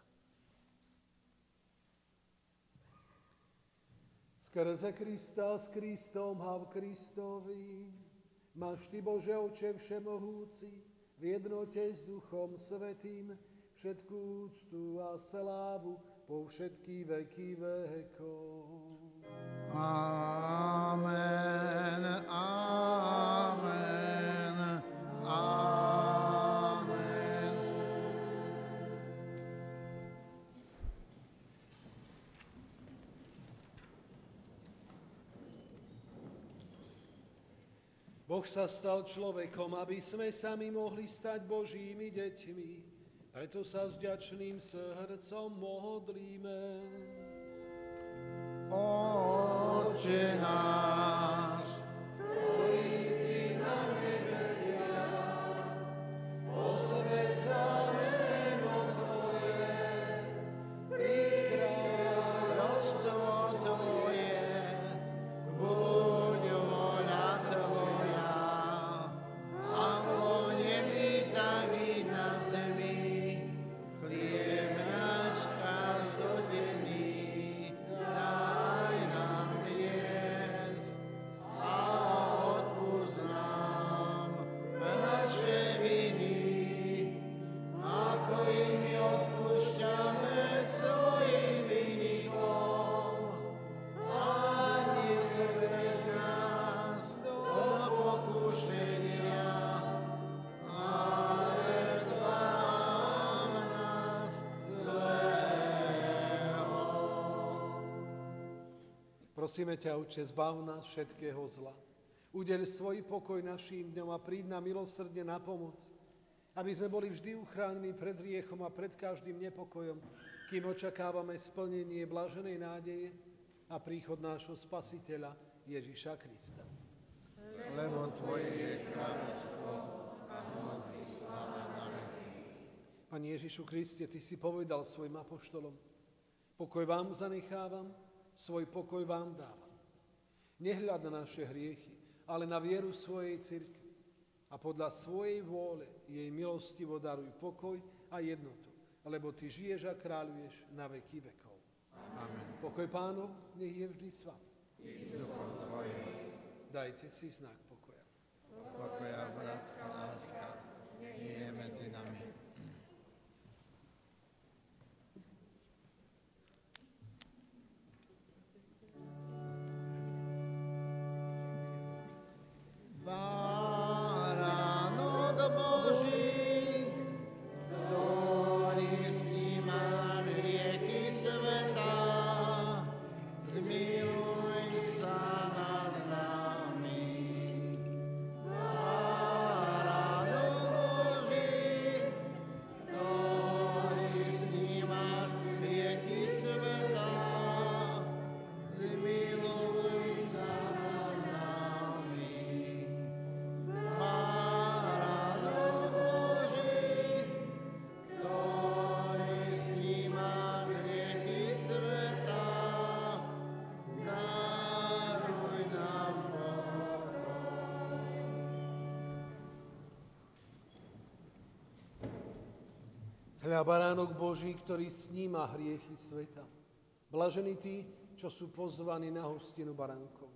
[SPEAKER 2] Skrze Krista, s Kristom a v Kristovi, máš Ty, Bože Oče všemohúci, v jednote s Duchom Svätým, všetkú úctu a slávu po všetky veky vekov.
[SPEAKER 8] Amen, amen, amen.
[SPEAKER 2] Boh sa stal človekom, aby sme sami mohli stať Božími deťmi. Preto sa s vďačným srdcom modlíme.
[SPEAKER 8] Otče náš,
[SPEAKER 1] ktorý si na nebesiach, posväť sa meno Tvoje, príď
[SPEAKER 8] kráľovstvo Tvoje, buď vôľa Tvoja, ako v nebi, tak i na zemi. Chlieb náš každodenný daj nám dnes a odpusť nám naše viny, ako i my odpúšťame svojim vinníkom. A neved nás do pokušenia, ale zbav nás zlého.
[SPEAKER 2] Prosíme ťa, Otče, zbav nás všetkého zla. Udeľ svoj pokoj našim dňom a príď nám milosrdne na pomoc, aby sme boli vždy uchránení pred hriechom a pred každým nepokojom, kým očakávame splnenie blaženej nádeje a príchod nášho Spasiteľa
[SPEAKER 9] Ježiša Krista.
[SPEAKER 8] Lebo Tvoje je kráľovstvo a moc i sláva na veky.
[SPEAKER 9] Pane Ježišu Kriste, Ty si povedal svojim apoštolom, pokoj vám zanechávam, svoj pokoj vám dávam. Nehľad na naše hriechy, ale na vieru svojej cirkvi. A podľa svojej vôle jej milostivo daruj pokoj a jednotu, lebo Ty žiješ a kráľuješ na veky vekov.
[SPEAKER 8] Amen.
[SPEAKER 9] Pokoj Pánov, nech je vždy s vami.
[SPEAKER 8] I s duchom Tvojim.
[SPEAKER 9] Dajte si znak pokoja.
[SPEAKER 8] Pokoja, bratská láska, je medzi nami. Baránok Boží, ktorý sníma hriechy sveta, zmiluj sa nad nami. Baránok Boží, ktorý sníma hriechy sveta, zmiluj sa nad nami. Baránok Boží, ktorý sníma hriechy sveta, daruj nám pokoj.
[SPEAKER 9] Hľa baránok Boží, ktorý sníma hriechy sveta. Blažení tí, čo sú pozvaní na hostinu baránkov.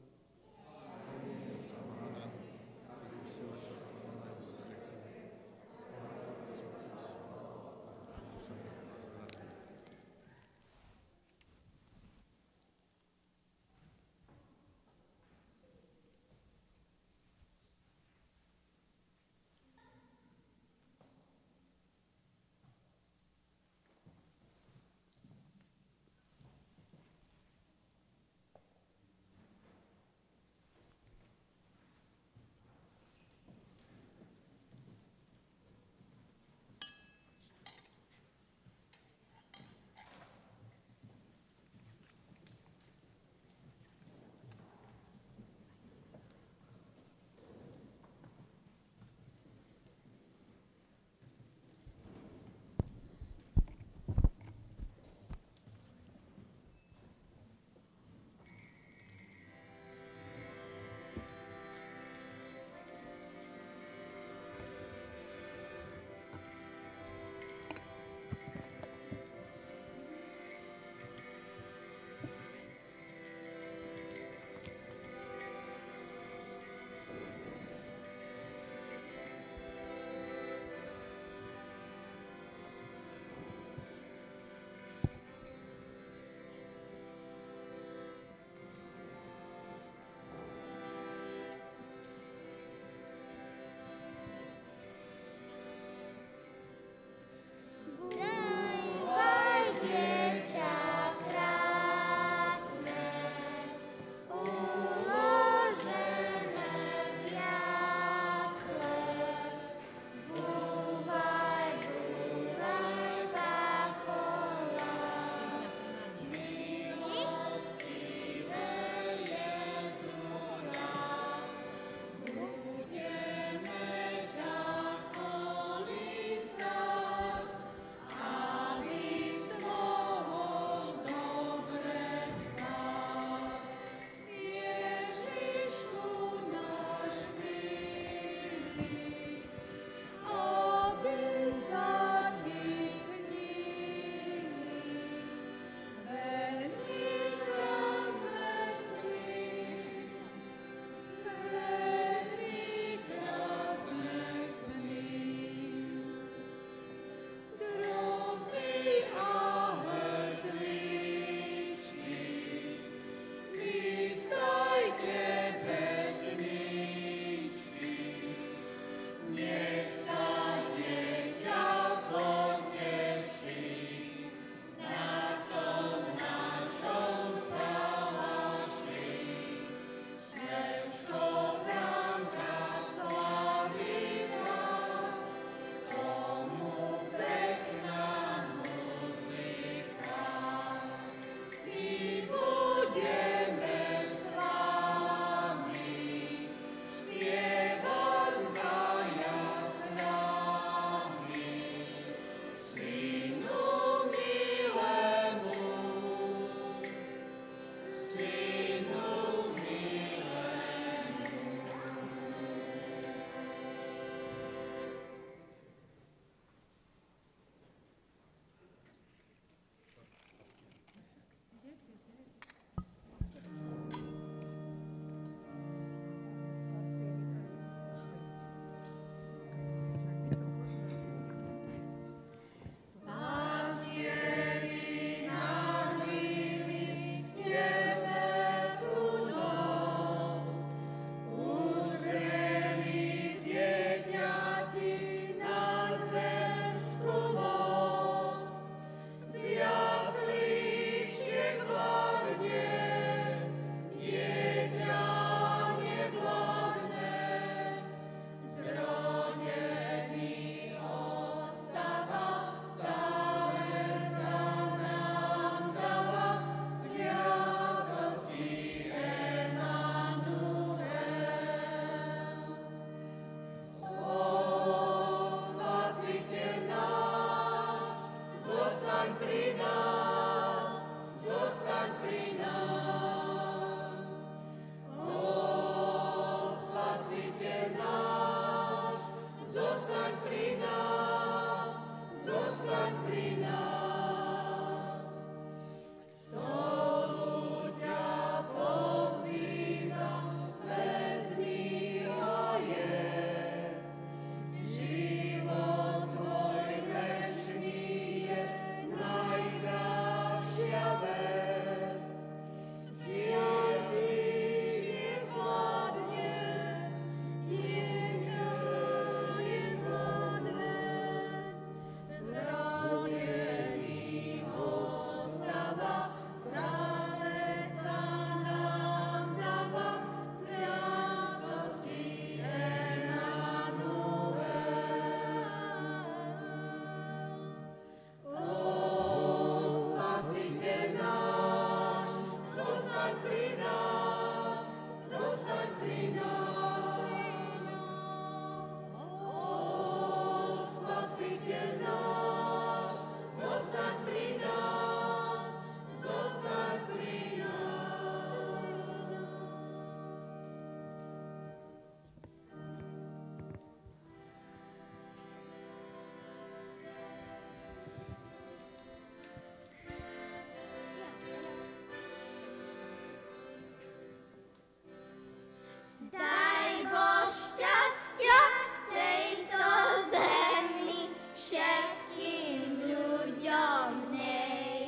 [SPEAKER 6] Daj Boh šťastia tejto zemi, všetkým ľuďom v nej.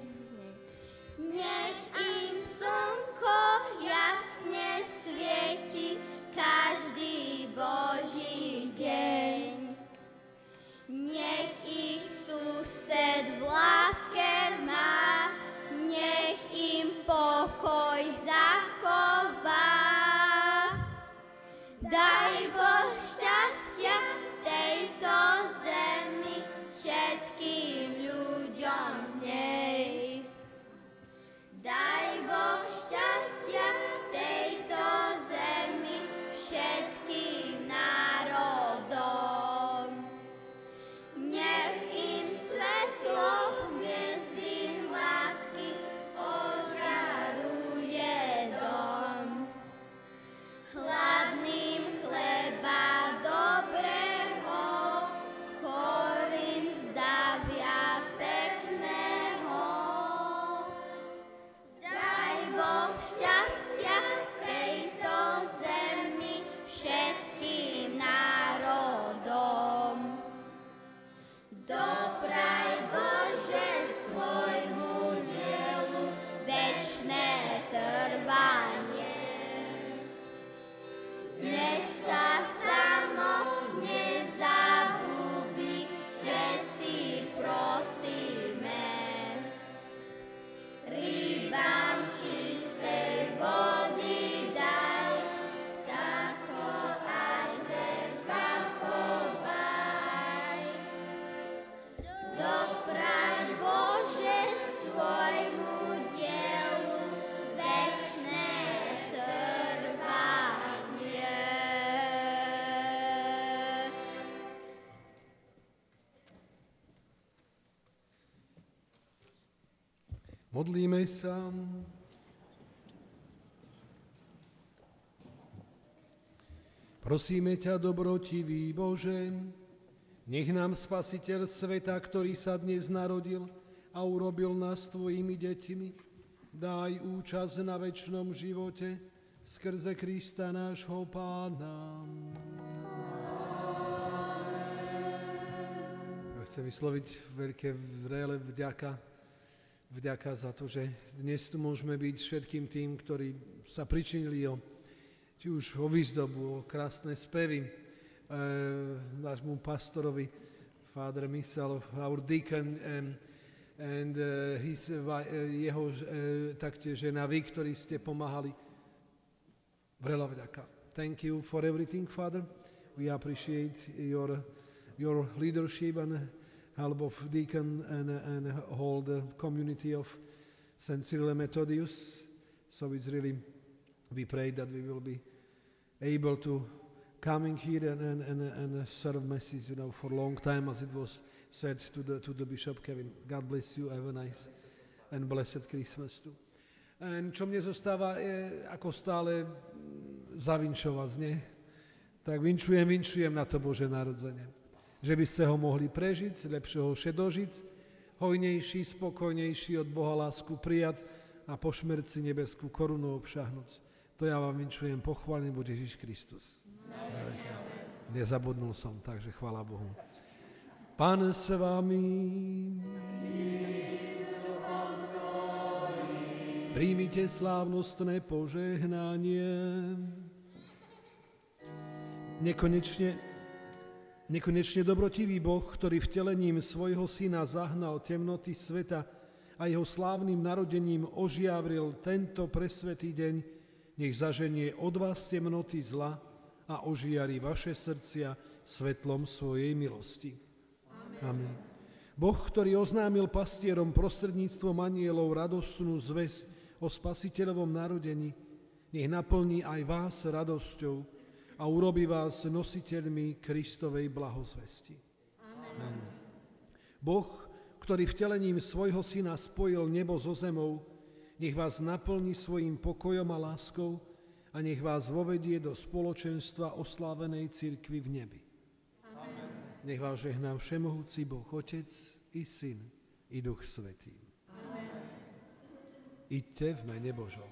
[SPEAKER 6] Nech im slnko jasne svieti každý Boží deň. Nech ich sused v láske má, nech im pokoj zachová. Daj Boh šťastia tejto zemi, všetkým ľuďom v nej. Daj Boh šťastia tejto zemi, všetkým národom. Nech im svetlo hviezdy lásky ožaruje dom. Hladným chleba dobrého, chorým zdravia pekného. Daj Boh šťastia tejto zemi, všetkým národom. Dopraj Bože svojmu dielu večné trvanie. Nech sa samo nezabudí, všetci prosíme. Rybám čistej vody daj, vtákov aj zver zachovaj. Dopraj Bože svojmu dielu večné trvanie.
[SPEAKER 9] Modlíme sa. Prosíme ťa, dobrotivý Bože, nech nám Spasiteľ sveta, ktorý sa dnes narodil a urobil nás tvojimi deťmi, daj účasť na večnom živote skrze Krista nášho Pána. Ja chcem vysloviť veľké vrele vďaka za to, že dnes tu môžeme byť všetkým tým, ktorí sa pričinili či už o výzdobu, o krásne spevy nášmu pastorovi, Father Misal, our deacon, and jeho taktiež žena vy, ktorí ste pomáhali. Vrela vďaka. Thank you for everything, Father. We appreciate your leadership and help of deacon and whole the community of St. Cyril and Methodius. So it's really, we pray that we will be able to coming here and serve masses, for a long time, as it was said to the Bishop Kevin. God bless you. Have a nice and blessed Christmas too. And čo mne zostáva, ako stále zavinčovať, nie? Tak vinčujem na to Bože narodzenie. Že by ste ho mohli prežiť, lepšie ho dožiť, hojnejší, spokojnejší od Boha lásku prijať a po šmerci nebeskú korunu obšahnuť. To ja vám vinčujem, pochválený buď Ježiš Kristus. Nezabudnul som, takže chvála Bohu. Pán s vami. Príjmite slávnostné požehnanie. Nekonečne dobrotivý Boh, ktorý vtelením svojho syna zahnal temnoty sveta a jeho slávnym narodením ožiavril tento presvätý deň, nech zaženie od vás temnoty zla a ožiari vaše srdcia svetlom svojej milosti. Amen. Boh, ktorý oznámil pastierom prostredníctvom anielov radostnú zvesť o spasiteľovom narodení, nech naplní aj vás radosťou a urobí vás nositeľmi Kristovej blahozvesti. Amen. Boh, ktorý vtelením svojho syna spojil nebo so zemou, nech vás naplní svojim pokojom a láskou a nech vás vovedie do spoločenstva oslávenej cirkvi v nebi. Amen. Nech vás žehná všemohúci Boh, Otec i Syn i Duch Svätý. Iďte v mene Božom.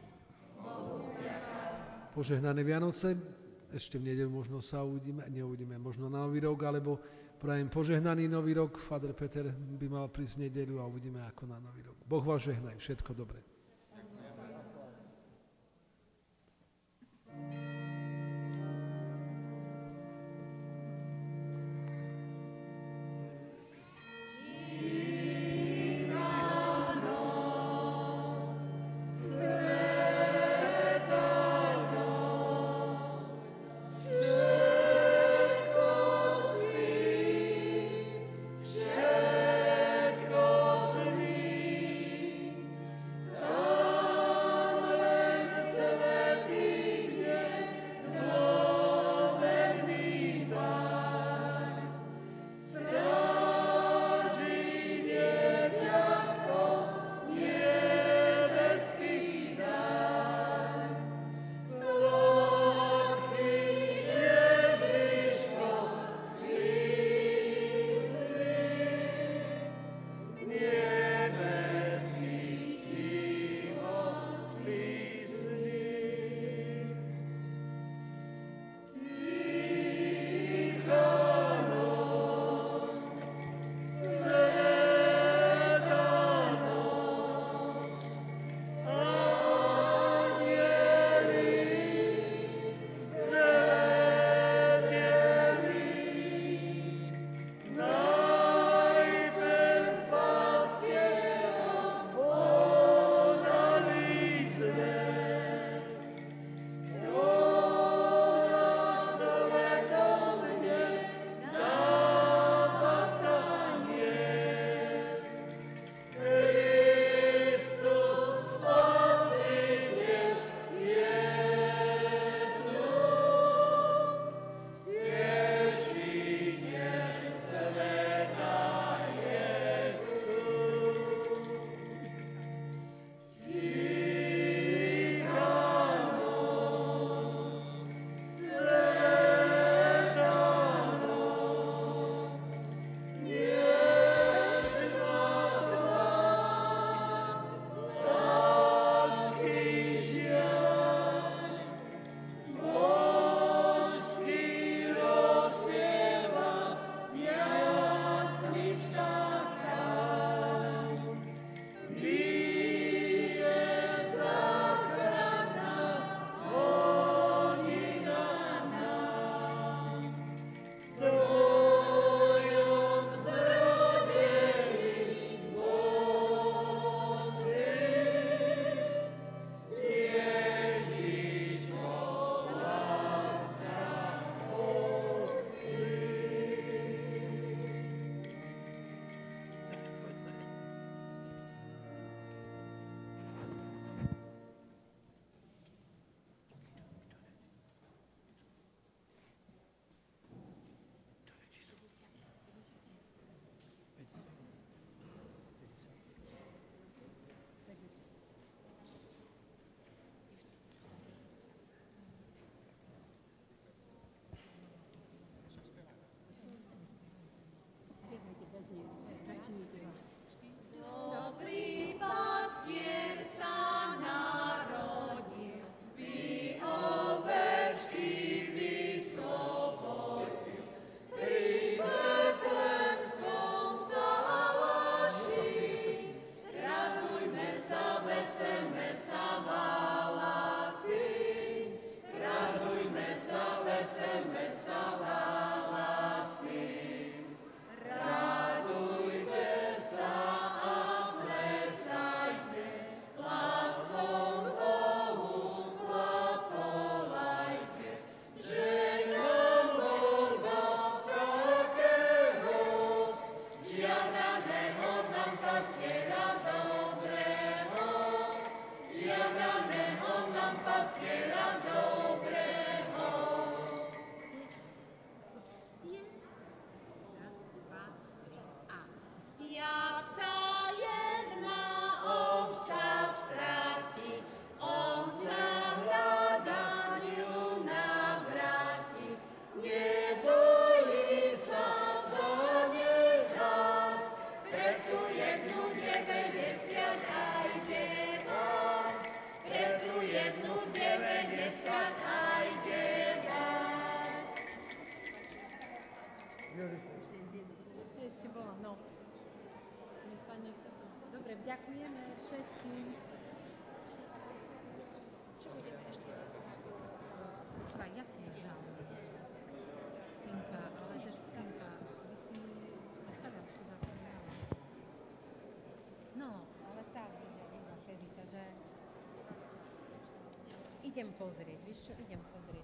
[SPEAKER 9] Požehnané Vianoce. Ešte v nedeľu možno sa neuvidíme možno na Nový rok, alebo prajem požehnaný Nový rok. Father Peter by mal prísť v nedeľu a uvidíme ako na Nový rok. Boh vás žehnaj, všetko dobré.
[SPEAKER 1] So
[SPEAKER 10] Ešte bola, no. Dobre, ďakujeme všetkým. Čo budeme ešte? Počúvaj, ja tiež žalím. Pinka, ale že Pinka, by si predstavila, čo zapomínala. No, ale tak, že iba kedy, takže idem pozrieť, vieš čo, idem pozrieť.